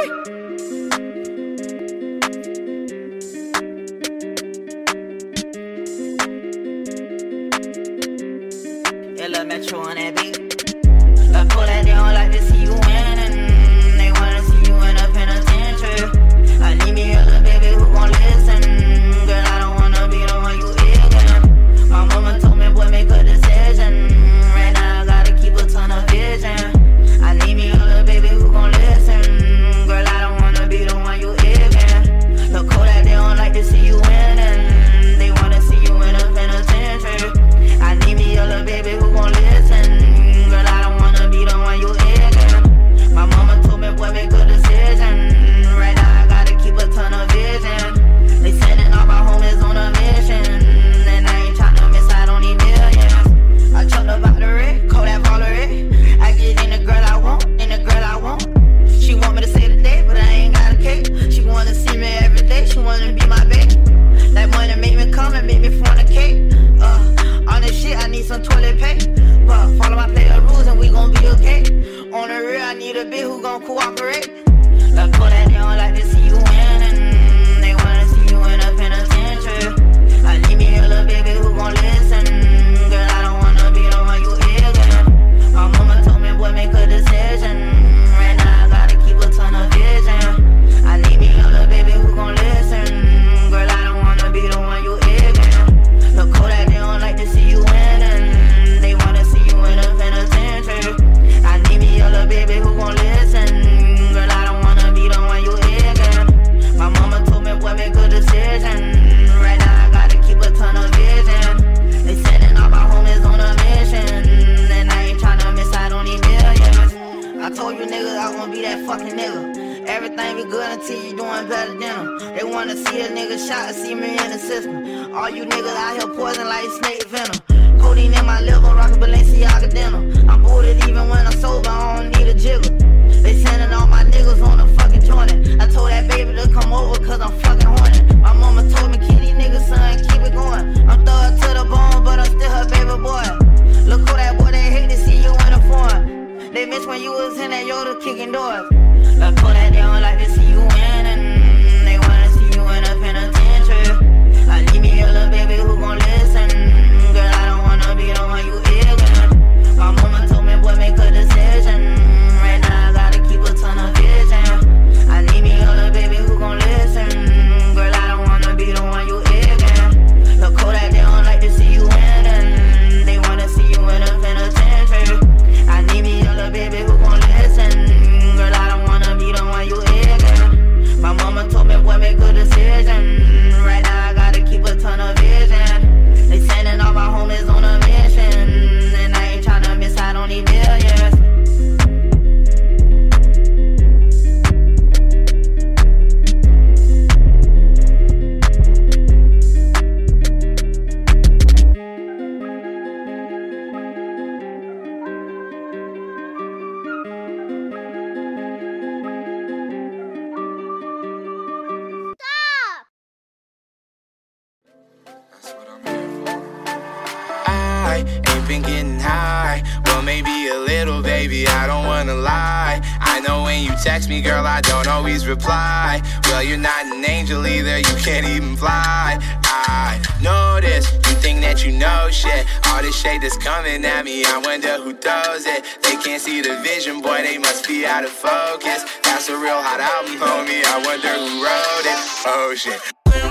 Lil Metro on that beat. Love pull that they don't like to see you winning. They wanna see you in a penitentiary. I need me a little baby who gon' listen. Girl, I don't wanna be the one you ignorant. My mama told me, boy, make a decision. Right now I gotta keep a ton of vision. I need me a little baby who gon' listen. Girl, I don't wanna be the one you ignorant. Look cool that they don't like to see you winning. They wanna see you in a penitentiary. I need me a little baby who gon' listen. Girl, I don't wanna be the one you ignorant. My mama told me, boy, make a decision. Right now I gotta keep a ton of vision. They sending all my homies on a mission. And I ain't tryna miss out on these millions. I chucked up out the red, call that Valerie. I get in the girl I want, in the girl I want. She want me to say the day, but I ain't got a cake. She wanna see me every day, she wanna be my baby. That money make me come and make me fornicate. On this shit, I need some toilet paper. Follow my player rules and we gon' be okay. On the real, I need a bitch who gon' cooperate. Look for that they don't like to see you winning. They wanna see you in a penitentiary. I need me a little baby who gon' listen. Girl, I don't wanna be the one you ignorant. My mama told me, boy, make a decision. Right now I gotta keep a ton of vision. I need me a little baby who gon' listen. Girl, I don't wanna be the one you ignorant. Look cool that they don't like to see you winning. They wanna see you in a penitentiary. I need me a little baby who gon' listen. Girl, I don't wanna be the one you ignorant. My mama told me, boy, make a decision. Right now I gotta keep a ton of vision. They sending all my homies on a mission. And I ain't tryna miss out on these millions. I told you niggas I won't be that fucking nigga. Everything be good until you doing better than them. They wanna see a nigga shot and see me in the system. All you niggas out here poison like snake venom. Codeine in my liver, rockin' Balenciaga denim. I'm booted even when I'm sober, I don't need a jiggle. They sending all my niggas on a fucking Jordan. I told that baby to come over cause I'm fucking horny. My mama told me, keep these niggas, son, keep it going. I'm thug to the bone, but I'm still her baby boy. Look who that boy, they hate to see you in a foreign. They miss when you was in that Yoda kicking doors. Look who that they don't like to see you winning. They wanna see you in a penitentiary. I need me a little baby who gon' listen. Girl, I don't wanna be the one you ignorant. My mama told me, boy, make a decision. Right now I gotta keep a ton of vision. I need me a little baby who gon' listen. Girl, I don't wanna be the one you ignorant. Look cool that they don't like to see you winning. They wanna see you in a penitentiary. I need me a little baby who gon' listen. Girl, I don't wanna be the one you ignorant. My mama told me, boy, make a decision. Right now I gotta keep a ton of vision. They sending all my homies on a mission. And I ain't tryna miss out on these millions. I ain't been getting high, well maybe a little, baby, I don't wanna lie. I know when you text me, girl, I don't always reply. Well, you're not an angel either, you can't even fly. I know this, you think that you know shit. All this shade that's coming at me, I wonder who throws it. They can't see the vision, boy, they must be out of focus. That's a real hot album, homie, I wonder who wrote it. Oh shit.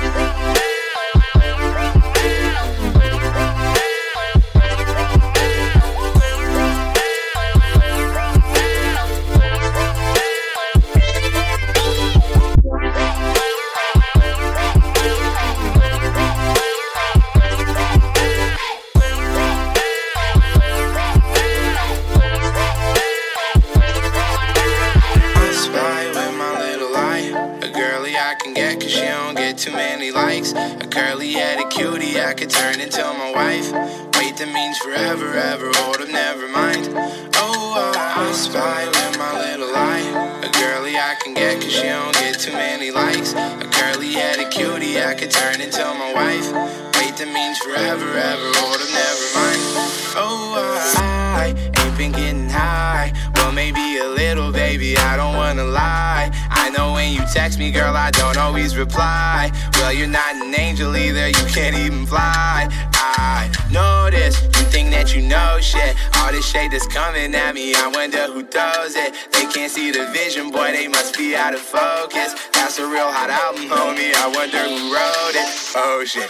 Too many likes, a curly-headed cutie I could turn into my wife. Wait, that means forever, ever, hold up, never mind. Oh, I spy with my little eye. A girly I can get cause she don't get too many likes. A curly-headed cutie I could turn into my wife. Wait, that means forever, ever, hold up, never mind. Oh, I ain't been getting high, well maybe a little, baby, I don't wanna lie. I I know when you text me, girl, I don't always reply. Well, you're not an angel either, you can't even fly. I know this, you think that you know shit. All this shade that's coming at me, I wonder who throws it. They can't see the vision, boy, they must be out of focus. That's a real hot album, homie, I wonder who wrote it. Oh shit.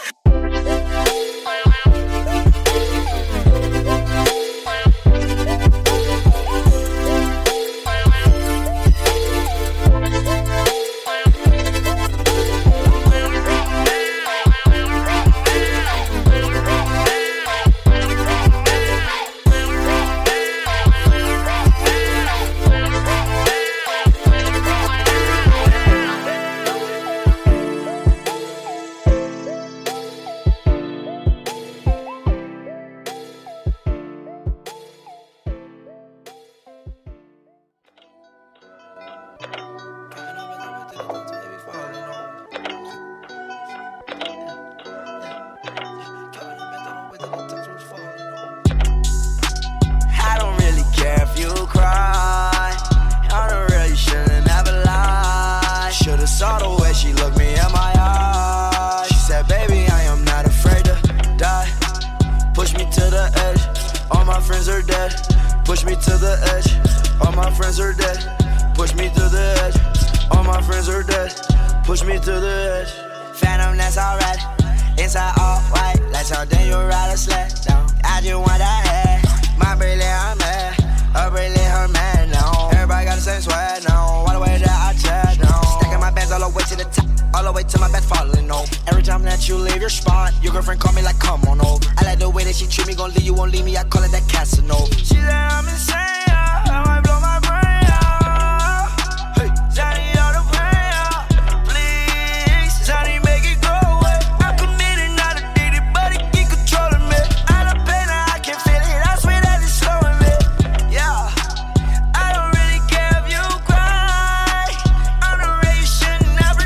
Saw the way she looked me in my eyes. She said, baby, I am not afraid to die. Push me to the edge, all my friends are dead. Push me to the edge, all my friends are dead. Push me to the edge, all my friends are dead. Push me to the edge. Phantom, that's alright. Inside all white, like something you ride a sled down. I just want that head. My bracelet, I'm mad. Her bracelet, her man now. Everybody got the same swag now. All the way that I chat now. Stacking my bands all the way to the top, all the way to my bed falling over. Every time that you leave your spot, your girlfriend call me like, come on over. I like the way that she treat me, gon' leave you, won't leave me. I call it that Casanova. She said I'm insane, I might blow my brain out. Hey, Johnny, all the pain out. Please, Johnny, make it go away. I'm committed, not addicted, but it keep controlling me. I don't pain, I can feel it. I swear that it's slowing me. Yeah, I don't really care if you cry. I'm the way you should never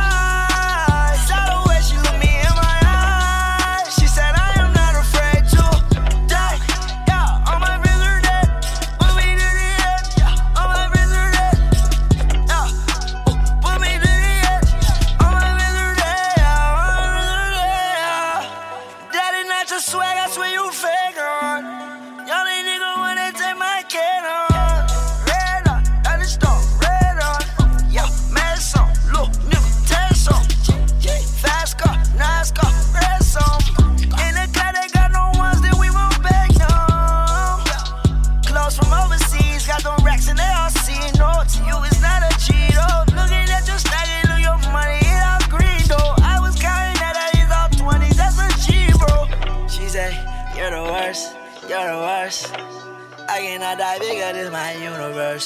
lie. Saw the way she looked me in my eyes. She said I am not afraid to die. Yeah, all my friends are dead. Put me to the edge. Yeah, all my friends are dead. Yeah, put me to the edge. All my friends are dead. Yeah, all my friends are dead. That is not your swag, I swear you fake on. Y'all ain't nigga wanna take my can on. Red on, that is stone, red on. Yeah, mad song, look, nigga, test on. Yeah, fast car, nice car, red song. In the car, they got no ones that we won't back down. Clothes from overseas, got them racks and they all see. No, to you it's not a cheat, oh. Looking at your snaggy, look your money, it all green, though. I was counting that it's all 20s, that's a G, bro. She said, you're the worst, you're the worst. I cannot die bigger, this my universe.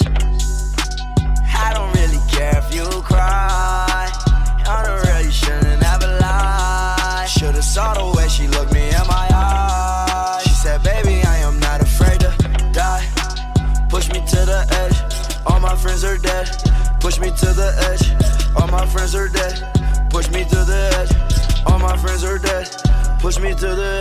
I don't really care if you cry. On the real, you shouldn't ever lie. Should've saw the way she looked me in my eyes. She said, baby, I am not afraid to die. Push me to the edge, all my friends are dead. Push me to the edge, all my friends are dead. Push me to the edge, all my friends are dead. Push me to the